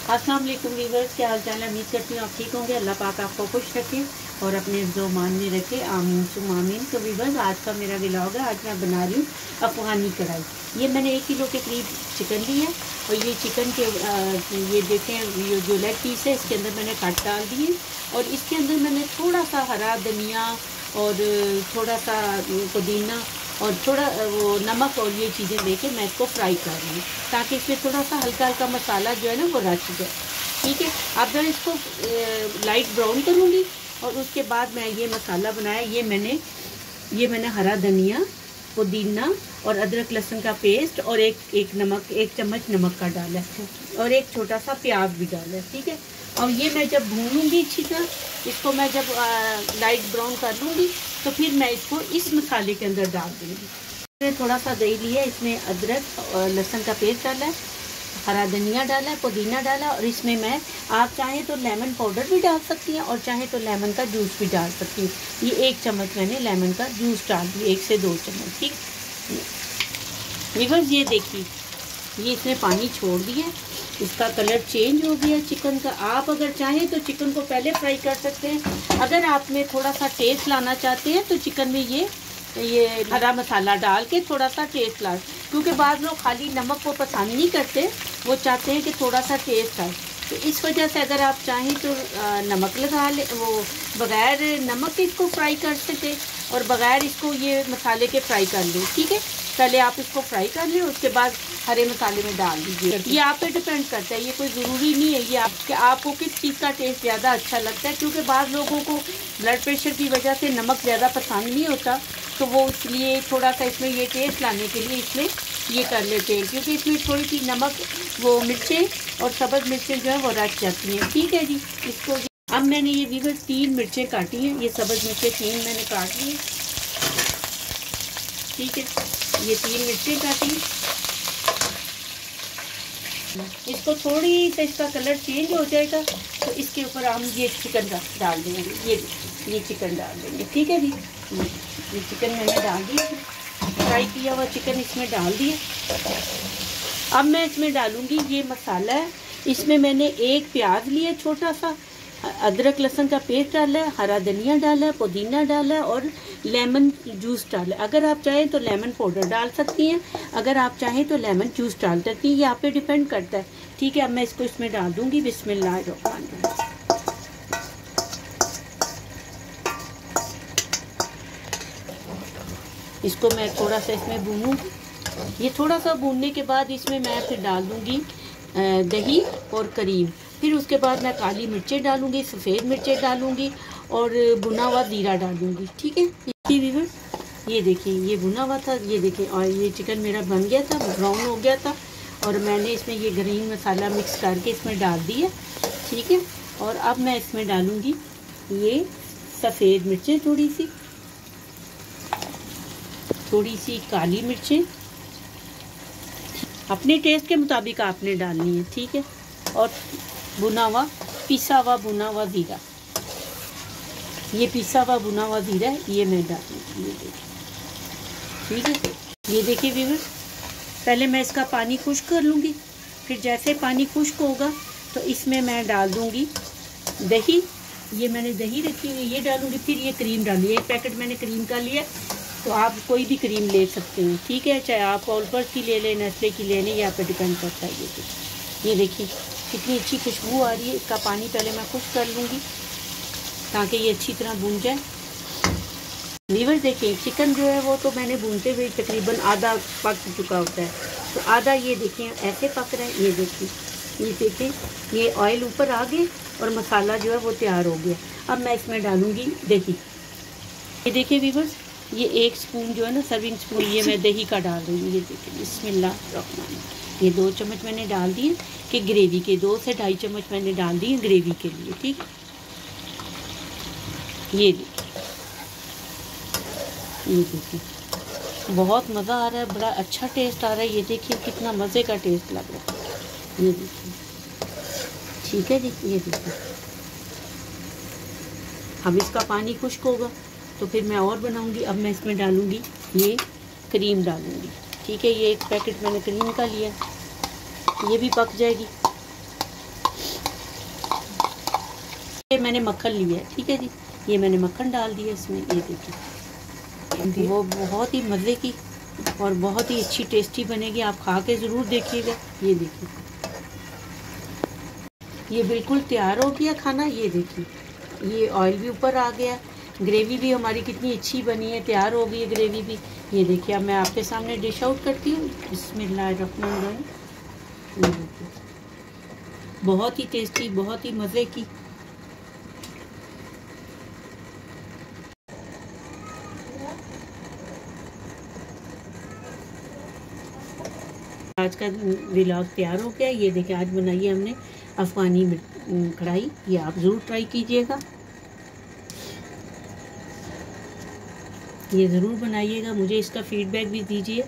अस्सलाम वालेकुम व्यूअर्स, क्या हाल चाल है। उम्मीद करती हूँ आप ठीक होंगे। अल्लाह पाक आपको खुश रखे और अपने ज़ुबान में रखे, आमीन सुम आमीन। तो व्यूअर्स, आज का मेरा व्लॉग है। आज मैं बना रही हूँ अफ़गानी कढ़ाई। ये मैंने 1 किलो के करीब चिकन लिया और ये चिकन के ये देखें, ये जो लेग पीस है इसके अंदर मैंने काट डाल दिए और इसके अंदर मैंने थोड़ा सा हरा धनिया और थोड़ा सा पुदीना और थोड़ा वो नमक और ये चीज़ें देके मैं इसको फ्राई कर रही हूँ ताकि इसमें थोड़ा सा हल्का हल्का मसाला जो है ना वो रच जाए। ठीक है, अब मैं इसको लाइट ब्राउन करूँगी और उसके बाद मैं ये मसाला बनाया। ये मैंने हरा धनिया, पुदीना और अदरक लहसुन का पेस्ट और एक चम्मच नमक का डाला है और एक छोटा सा प्याज भी डाला है। ठीक है, और ये मैं जब भूनूंगी अच्छी तरह, इसको मैं जब लाइट ब्राउन कर लूँगी तो फिर मैं इसको इस मसाले के अंदर डाल दूँगी। मैंने थोड़ा सा दही लिया, इसमें अदरक और लहसुन का पेस्ट डाला है, हरा धनिया डाला है, पुदीना डाला और इसमें मैं आप चाहें तो लेमन पाउडर भी डाल सकती हैं और चाहें तो लेमन का जूस भी डाल सकती हैं। ये 1 चम्मच मैंने लेमन का जूस डाल दिया, 1 से 2 चम्मच। ठीक व्यूअर्स, ये देखिए ये इसने पानी छोड़ दिया, इसका कलर चेंज हो गया चिकन का। आप अगर चाहें तो चिकन को पहले फ्राई कर सकते हैं। अगर आप में थोड़ा सा टेस्ट लाना चाहते हैं तो चिकन में ये हरा मसाला डाल के थोड़ा सा टेस्ट ला, क्योंकि बाद लोग खाली नमक को पसंद नहीं करते, वो चाहते हैं कि थोड़ा सा टेस्ट आए। तो इस वजह से अगर आप चाहें तो नमक लगा ले, वो बग़ैर नमक के इसको फ्राई कर सके और बग़ैर इसको ये मसाले के फ्राई कर लें। ठीक है, पहले आप इसको फ्राई कर लें, उसके बाद हरे मसाले में डाल दीजिए। ये आप पे डिपेंड करता है, ये कोई ज़रूरी नहीं है ये आपको किस चीज़ का टेस्ट ज़्यादा अच्छा लगता है, क्योंकि बाद लोगों को ब्लड प्रेशर की वजह से नमक ज़्यादा पसंद नहीं होता, तो वो इसलिए थोड़ा सा इसमें ये टेस्ट लाने के लिए इसमें ये कर लेते हैं, क्योंकि इसमें थोड़ी सी नमक, वो मिर्चें और सब्ज़ मिर्चें जो है वो रच जाती हैं। ठीक है जी, इसको अब मैंने ये व्यूअर्स 3 मिर्चें काटी हैं, ये सब्ज़ मिर्चें 3 मैंने काट ली। ठीक है, ये 3 मिर्चें काटी। इसको थोड़ी सा इसका कलर चेंज हो जाएगा तो इसके ऊपर हम ये चिकन डाल देंगे। ये चिकन डाल देंगे। ठीक है जी, ये चिकन मैंने डाल दिया, फ्राई किया हुआ चिकन इसमें डाल दिया। अब मैं इसमें डालूंगी ये मसाला है। इसमें मैंने 1 प्याज लिया छोटा सा, अदरक लहसुन का पेस्ट डाला है, हरा धनिया डाला है, पुदीना डाला है और लेमन जूस डाला है। अगर आप चाहें तो लेमन पाउडर डाल सकती हैं, अगर आप चाहें तो लेमन जूस डाल सकती हैं, ये आप पे डिपेंड करता है। ठीक है, अब मैं इसको इसमें डाल दूंगी। बिस्मिल्लाहिर्रहमानिर्रहीम। इसको मैं थोड़ा सा इसमें भूनूंगी। ये थोड़ा सा भूनने के बाद इसमें मैं फिर डाल दूंगी दही और करीम। फिर उसके बाद मैं काली मिर्चें डालूंगी, सफ़ेद मिर्चें डालूंगी और भुना हुआ ज़ीरा डालूंगी। ठीक है, ये देखिए ये भुना हुआ था, ये देखिए, और ये चिकन मेरा बन गया था, ब्राउन हो गया था और मैंने इसमें ये ग्रीन मसाला मिक्स करके इसमें डाल दिया। ठीक है, और अब मैं इसमें डालूंगी ये सफ़ेद मिर्चें, थोड़ी सी काली मिर्चें, अपने टेस्ट के मुताबिक आपने डालनी है। ठीक है, और पिसा हुआ भुना हुआ ज़ीरा, ये पिसा हुआ भुना हुआ ज़ीरा है, ये मैं डालूंगी। ये देखिए, ठीक है, ये देखिए व्यूअर्स, पहले मैं इसका पानी खुश्क कर लूँगी, फिर जैसे पानी खुश्क होगा तो इसमें मैं डाल दूँगी दही। ये मैंने दही रखी हुई, ये डालूँगी। फिर ये क्रीम डालूँगी, 1 पैकेट मैंने क्रीम का लिया, तो आप कोई भी क्रीम ले सकते हैं। ठीक है, चाहे आप ऑलपर्स की ले लें, नेस्ले की ले लें, यहाँ पे डिपेंड करता है। ये देखिए कितनी अच्छी खुशबू आ रही है। इसका पानी पहले मैं खुश्क कर लूँगी ताकि ये अच्छी तरह भून जाए। व्यूअर्स देखिए, चिकन जो है वो तो मैंने भूनते हुए तकरीबन आधा पक चुका होता है, तो आधा ये देखिए ऐसे पक रहा है। ये देखिए ये ऑयल ऊपर आ गए और मसाला जो है वो तैयार हो गया। अब मैं इसमें डालूँगी दही। ये देखिए व्यूअर्स, ये 1 स्पून जो है ना, सर्विंग स्पून, ये मैं दही का डाल रही हूँ। ये देखिए बिस्मिल्लाहिर्रहमानिर्रहीम, ये 2 चम्मच मैंने डाल दिए कि ग्रेवी के 2 से 2.5 चम्मच मैंने डाल दिए ग्रेवी के लिए। ठीक है, ये देखिए बहुत मज़ा आ रहा है, बड़ा अच्छा टेस्ट आ रहा है। ये देखिए कितना मज़े का टेस्ट लग रहा है। ये देखिए, ठीक है जी, ये देखिए अब इसका पानी खुश्क होगा तो फिर मैं और बनाऊंगी। अब मैं इसमें डालूंगी ये क्रीम डालूंगी। ठीक है, ये 1 पैकेट मैंने क्रीम का लिया, ये भी पक जाएगी। मैंने मक्खन लिया है, ठीक है जी। ये मैंने मक्खन डाल दिया इसमें, ये देखिए वो बहुत ही मज़े की और बहुत ही अच्छी टेस्टी बनेगी। आप खा के ज़रूर देखिएगा। ये देखिए ये बिल्कुल तैयार हो गया खाना। ये देखिए ये ऑयल भी ऊपर आ गया, ग्रेवी भी हमारी कितनी अच्छी बनी है, तैयार हो गई है ग्रेवी भी। ये देखिए अब मैं आपके सामने डिश आउट करती हूँ। बिस्मिल्लाहिर्रहमानिर्रहीम। ये देखिए बहुत ही टेस्टी, बहुत ही मज़े की। आज का व्लॉग तैयार हो गया। ये देखिए आज बनाई है हमने अफ़गानी कढ़ाई। ये आप ज़रूर ट्राई कीजिएगा, ये ज़रूर बनाइएगा, मुझे इसका फीडबैक भी दीजिए।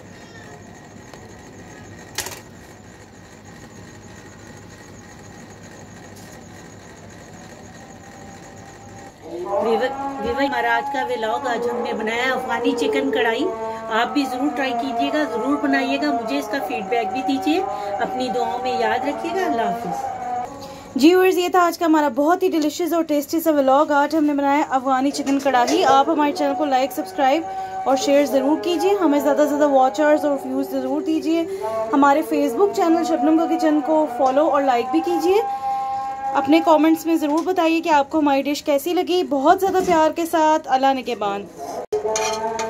हमारा आज का व्लॉग, आज हमने बनाया अफ़गानी चिकन कढ़ाई। आप भी ज़रूर ट्राई कीजिएगा, ज़रूर बनाइएगा, मुझे इसका फीडबैक भी दीजिए। अपनी दुआओं में याद रखिएगा। अल्लाह हाफ़िज़। जी व्यूअर्स, ये था आज का हमारा बहुत ही डिलिशियस और टेस्टी सा व्लॉग। आज हमने बनाया अफ़गानी चिकन कढ़ाई। आप हमारे चैनल को लाइक, सब्सक्राइब और शेयर ज़रूर कीजिए। हमें ज़्यादा से ज़्यादा वॉचर्स और व्यूज़ ज़रूर दीजिए। हमारे फेसबुक चैनल शबनम का किचन को फॉलो और लाइक भी कीजिए। अपने कमेंट्स में ज़रूर बताइए कि आपको हमारी डिश कैसी लगी। बहुत ज़्यादा प्यार के साथ। अल्लाह निगहबान।